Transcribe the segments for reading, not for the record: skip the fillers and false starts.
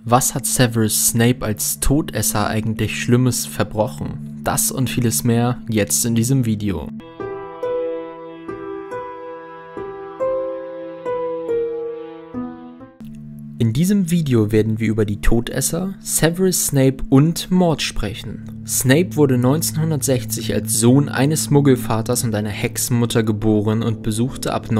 Was hat Severus Snape als Todesser eigentlich Schlimmes verbrochen? Das und vieles mehr jetzt in diesem Video. In diesem Video werden wir über die Todesser, Severus Snape und Mord sprechen. Snape wurde 1960 als Sohn eines Muggelvaters und einer Hexenmutter geboren und besuchte ab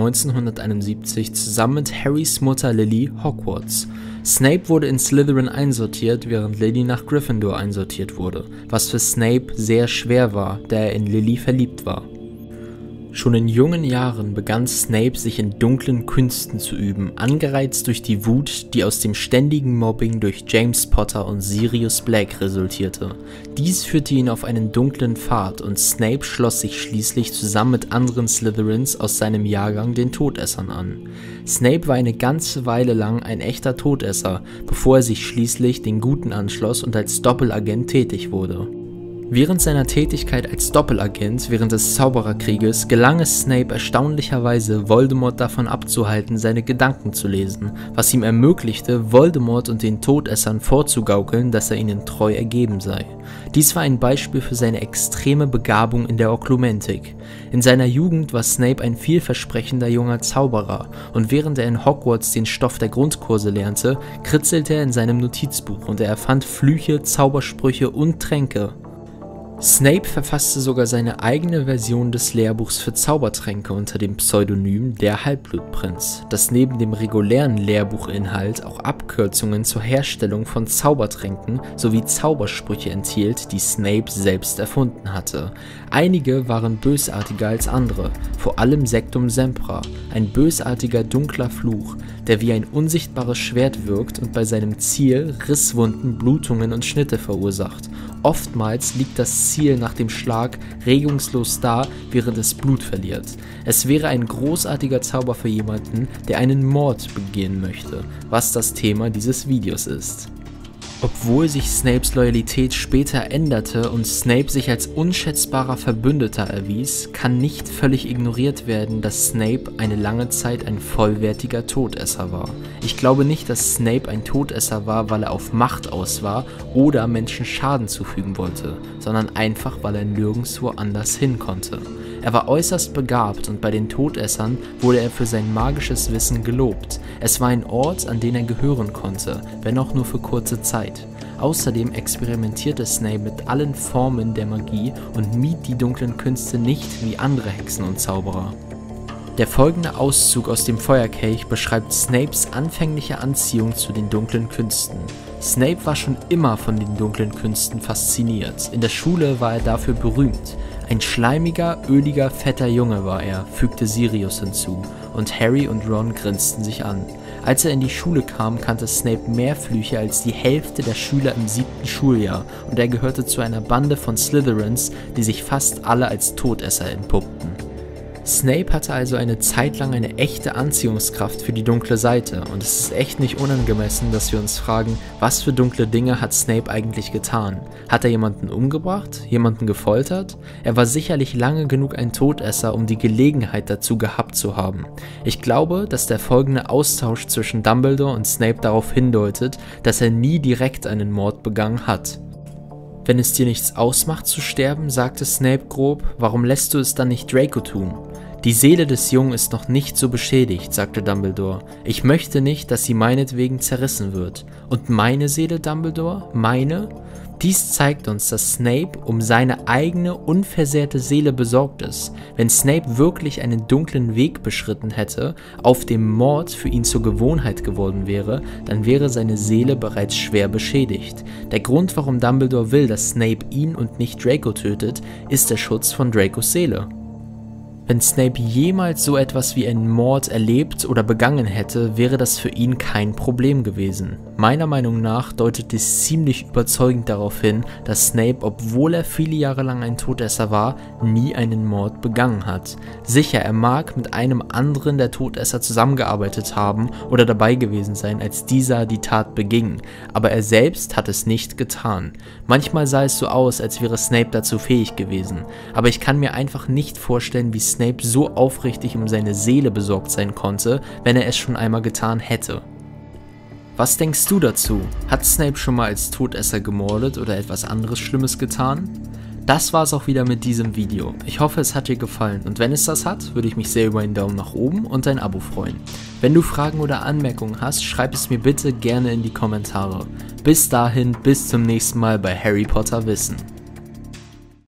1971 zusammen mit Harrys Mutter Lily Hogwarts. Snape wurde in Slytherin einsortiert, während Lily nach Gryffindor einsortiert wurde, was für Snape sehr schwer war, da er in Lily verliebt war. Schon in jungen Jahren begann Snape sich in dunklen Künsten zu üben, angereizt durch die Wut, die aus dem ständigen Mobbing durch James Potter und Sirius Black resultierte. Dies führte ihn auf einen dunklen Pfad und Snape schloss sich schließlich zusammen mit anderen Slytherins aus seinem Jahrgang den Todessern an. Snape war eine ganze Weile lang ein echter Todesser, bevor er sich schließlich den Guten anschloss und als Doppelagent tätig wurde. Während seiner Tätigkeit als Doppelagent während des Zaubererkrieges gelang es Snape erstaunlicherweise, Voldemort davon abzuhalten, seine Gedanken zu lesen, was ihm ermöglichte, Voldemort und den Todessern vorzugaukeln, dass er ihnen treu ergeben sei. Dies war ein Beispiel für seine extreme Begabung in der Oklumentik. In seiner Jugend war Snape ein vielversprechender junger Zauberer und während er in Hogwarts den Stoff der Grundkurse lernte, kritzelte er in seinem Notizbuch und er erfand Flüche, Zaubersprüche und Tränke. Snape verfasste sogar seine eigene Version des Lehrbuchs für Zaubertränke unter dem Pseudonym Der Halbblutprinz, das neben dem regulären Lehrbuchinhalt auch Abkürzungen zur Herstellung von Zaubertränken sowie Zaubersprüche enthielt, die Snape selbst erfunden hatte. Einige waren bösartiger als andere, vor allem Sectum Sempra, ein bösartiger dunkler Fluch, der wie ein unsichtbares Schwert wirkt und bei seinem Ziel Risswunden, Blutungen und Schnitte verursacht. Oftmals liegt das Ziel nach dem Schlag regungslos da, während es Blut verliert. Es wäre ein großartiger Zauber für jemanden, der einen Mord begehen möchte, was das Thema dieses Videos ist. Obwohl sich Snapes Loyalität später änderte und Snape sich als unschätzbarer Verbündeter erwies, kann nicht völlig ignoriert werden, dass Snape eine lange Zeit ein vollwertiger Todesser war. Ich glaube nicht, dass Snape ein Todesser war, weil er auf Macht aus war oder Menschen Schaden zufügen wollte, sondern einfach, weil er nirgendwo anders hin konnte. Er war äußerst begabt und bei den Todessern wurde er für sein magisches Wissen gelobt. Es war ein Ort, an den er gehören konnte, wenn auch nur für kurze Zeit. Außerdem experimentierte Snape mit allen Formen der Magie und mied die dunklen Künste nicht wie andere Hexen und Zauberer. Der folgende Auszug aus dem Feuerkelch beschreibt Snapes anfängliche Anziehung zu den dunklen Künsten. Snape war schon immer von den dunklen Künsten fasziniert. In der Schule war er dafür berühmt. Ein schleimiger, öliger, fetter Junge war er, fügte Sirius hinzu, und Harry und Ron grinsten sich an. Als er in die Schule kam, kannte Snape mehr Flüche als die Hälfte der Schüler im 7. Schuljahr und er gehörte zu einer Bande von Slytherins, die sich fast alle als Todesser entpuppten. Snape hatte also eine Zeit lang eine echte Anziehungskraft für die dunkle Seite und es ist echt nicht unangemessen, dass wir uns fragen, was für dunkle Dinge hat Snape eigentlich getan? Hat er jemanden umgebracht? Jemanden gefoltert? Er war sicherlich lange genug ein Todesser, um die Gelegenheit dazu gehabt zu haben. Ich glaube, dass der folgende Austausch zwischen Dumbledore und Snape darauf hindeutet, dass er nie direkt einen Mord begangen hat. Wenn es dir nichts ausmacht zu sterben, sagte Snape grob, warum lässt du es dann nicht Draco tun? Die Seele des Jungen ist noch nicht so beschädigt, sagte Dumbledore. Ich möchte nicht, dass sie meinetwegen zerrissen wird. Und meine Seele, Dumbledore? Meine? Dies zeigt uns, dass Snape um seine eigene, unversehrte Seele besorgt ist. Wenn Snape wirklich einen dunklen Weg beschritten hätte, auf dem Mord für ihn zur Gewohnheit geworden wäre, dann wäre seine Seele bereits schwer beschädigt. Der Grund, warum Dumbledore will, dass Snape ihn und nicht Draco tötet, ist der Schutz von Dracos Seele. Wenn Snape jemals so etwas wie einen Mord erlebt oder begangen hätte, wäre das für ihn kein Problem gewesen. Meiner Meinung nach deutet dies ziemlich überzeugend darauf hin, dass Snape, obwohl er viele Jahre lang ein Todesser war, nie einen Mord begangen hat. Sicher, er mag mit einem anderen der Todesser zusammengearbeitet haben oder dabei gewesen sein, als dieser die Tat beging, aber er selbst hat es nicht getan. Manchmal sah es so aus, als wäre Snape dazu fähig gewesen, aber ich kann mir einfach nicht vorstellen, wie Snape so aufrichtig um seine Seele besorgt sein konnte, wenn er es schon einmal getan hätte. Was denkst du dazu? Hat Snape schon mal als Todesser gemordet oder etwas anderes Schlimmes getan? Das war's auch wieder mit diesem Video. Ich hoffe, es hat dir gefallen und wenn es das hat, würde ich mich sehr über einen Daumen nach oben und ein Abo freuen. Wenn du Fragen oder Anmerkungen hast, schreib es mir bitte gerne in die Kommentare. Bis dahin, bis zum nächsten Mal bei Harry Potter Wissen.